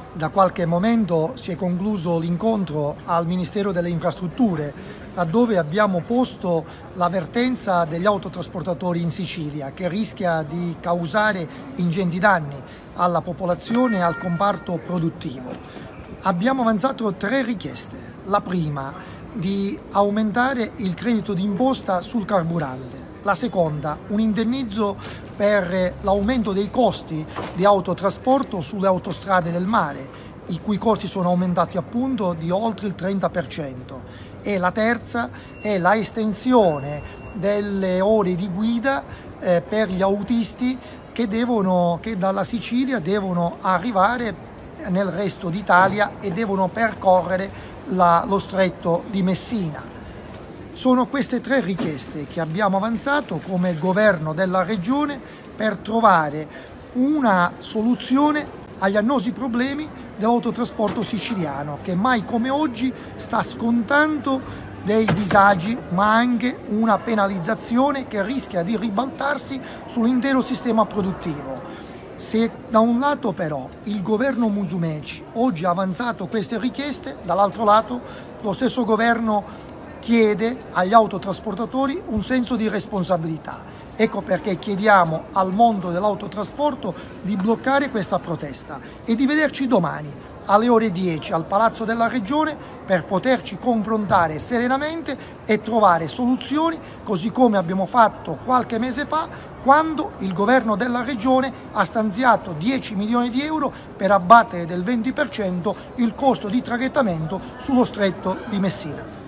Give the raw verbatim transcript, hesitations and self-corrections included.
Da qualche momento si è concluso l'incontro al Ministero delle Infrastrutture, laddove abbiamo posto l'avvertenza degli autotrasportatori in Sicilia, che rischia di causare ingenti danni alla popolazione e al comparto produttivo. Abbiamo avanzato tre richieste. La prima, di aumentare il credito d'imposta sul carburante. La seconda, un indennizzo per l'aumento dei costi di autotrasporto sulle autostrade del mare, i cui costi sono aumentati appunto di oltre il trenta per cento. E la terza è la estensione delle ore di guida eh, per gli autisti che, devono, che dalla Sicilia devono arrivare nel resto d'Italia e devono percorrere la, lo stretto di Messina. Sono queste tre richieste che abbiamo avanzato come governo della regione per trovare una soluzione agli annosi problemi dell'autotrasporto siciliano, che mai come oggi sta scontando dei disagi, ma anche una penalizzazione che rischia di ribaltarsi sull'intero sistema produttivo. Se da un lato però il governo Musumeci oggi ha avanzato queste richieste, dall'altro lato lo stesso governo chiede agli autotrasportatori un senso di responsabilità. Ecco perché chiediamo al mondo dell'autotrasporto di bloccare questa protesta e di vederci domani alle ore dieci al Palazzo della Regione per poterci confrontare serenamente e trovare soluzioni, così come abbiamo fatto qualche mese fa quando il governo della Regione ha stanziato dieci milioni di euro per abbattere del venti per cento il costo di traghettamento sullo stretto di Messina.